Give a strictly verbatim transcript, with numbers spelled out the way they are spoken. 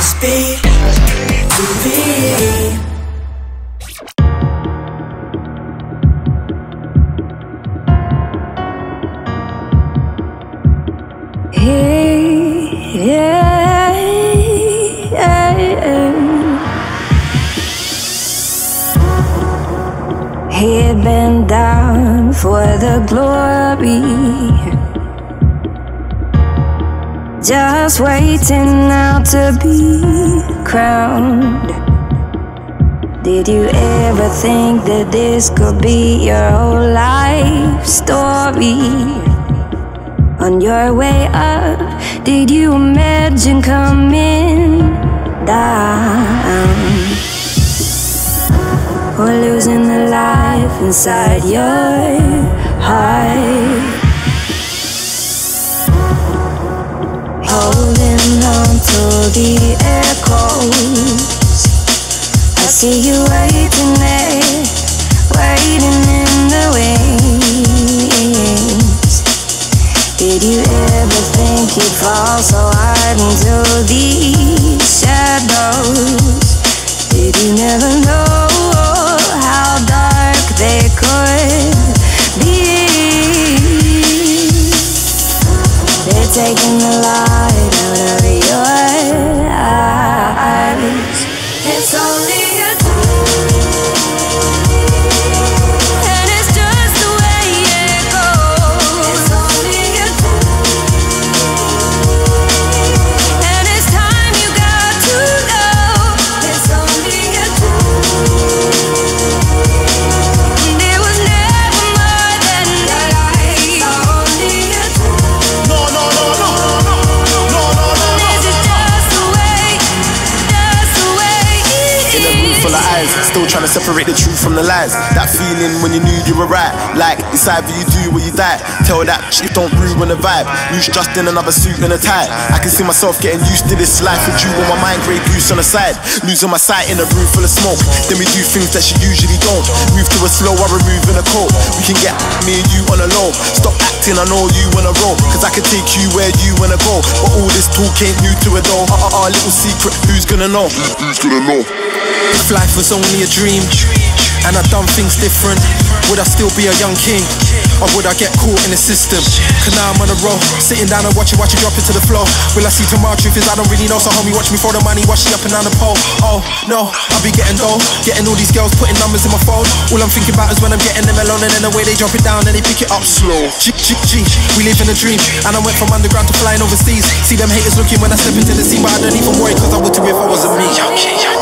S B T V. Hey, yeah, yeah, yeah. Head bent down for the glory, just waiting now to be crowned. Did you ever think that this could be your whole life story? On your way up, did you imagine coming down? Or losing the life inside your heart? Holding on to the echoes, I see you waiting there, waiting in the wings. Did you ever think you'd fall so hard into these shadows? Did you never know how dark they could be? They're taking the light out of your eyes. It's only a still trying to separate the truth from the lies. That feeling when you knew you were right. Like, it's either you do or you die. Tell that shit don't ruin the vibe. Loose just in another suit and a tie. I can see myself getting used to this life with you on my mind, grey goose on the side. Losing my sight in a room full of smoke. Then we do things that she usually don't. Move to a slow, I remove in a coat. We can get me and you on a low. Stop acting, I know you wanna roll. Cause I can take you where you wanna go. But all this talk ain't new to it though. Our, our little secret, who's gonna know? Who's gonna know? If life was only a dream, and I'd done things different, would I still be a young king? Or would I get caught in the system? Cause now I'm on a roll, sitting down and watch it, watch it drop into the flow. Will I see tomorrow? Truth is I don't really know. So homie, watch me throw the money, watch it up and down the pole. Oh no, I'll be getting dough, getting all these girls putting numbers in my phone. All I'm thinking about is when I'm getting them alone, and then the way they drop it down and they pick it up slow. G, G, G, we live in a dream, and I went from underground to flying overseas. See them haters looking when I step into the scene, but I don't even worry cause I would too if I wasn't me.